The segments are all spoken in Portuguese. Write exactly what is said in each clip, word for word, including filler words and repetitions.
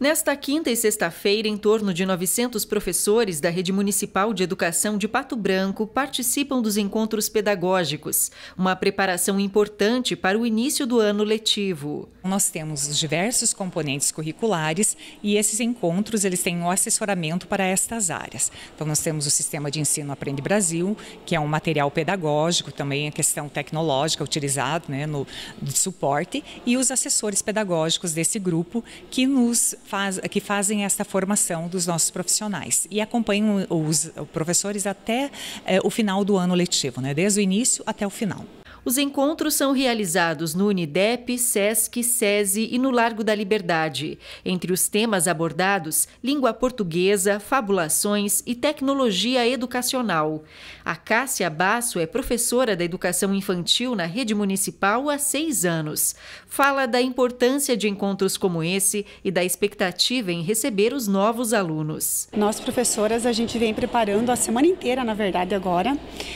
Nesta quinta e sexta-feira, em torno de novecentos professores da Rede Municipal de Educação de Pato Branco participam dos encontros pedagógicos, uma preparação importante para o início do ano letivo. Nós temos os diversos componentes curriculares e esses encontros eles têm um assessoramento para estas áreas. Então nós temos o Sistema de Ensino Aprende Brasil, que é um material pedagógico, também a questão tecnológica utilizado, né, no de suporte, e os assessores pedagógicos desse grupo que nos Faz, que fazem essa formação dos nossos profissionais e acompanham os professores até é, o final do ano letivo, né? Desde o início até o final. Os encontros são realizados no Unidep, Sesc, SESI e no Largo da Liberdade. Entre os temas abordados, língua portuguesa, fabulações e tecnologia educacional. A Cássia Basso é professora da educação infantil na rede municipal há seis anos. Fala da importância de encontros como esse e da expectativa em receber os novos alunos. Nós, professoras, a gente vem preparando a semana inteira, na verdade, agora,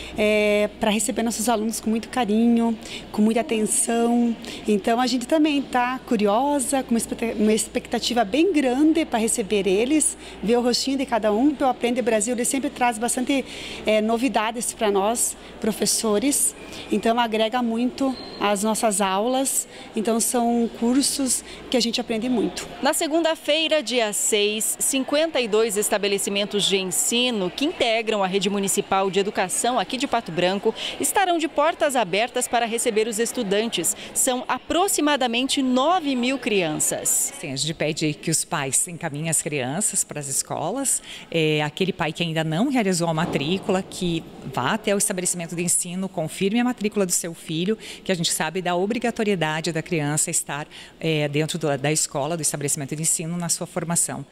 é, para receber nossos alunos com muito carinho, com muita atenção. Então a gente também está curiosa, com uma expectativa bem grande para receber eles, ver o rostinho de cada um. O Aprende Brasil ele sempre traz bastante é, novidades para nós, professores. Então agrega muito às nossas aulas. Então são cursos que a gente aprende muito. Na segunda-feira, dia seis, cinquenta e dois estabelecimentos de ensino que integram a Rede Municipal de Educação aqui de Pato Branco estarão de portas abertas para receber os estudantes. São aproximadamente nove mil crianças. Sim, a gente pede que os pais encaminhem as crianças para as escolas. É, aquele pai que ainda não realizou a matrícula, que vá até o estabelecimento de ensino, confirme a matrícula do seu filho, que a gente sabe da obrigatoriedade da criança estar é, dentro do, da escola, do estabelecimento de ensino, na sua formação.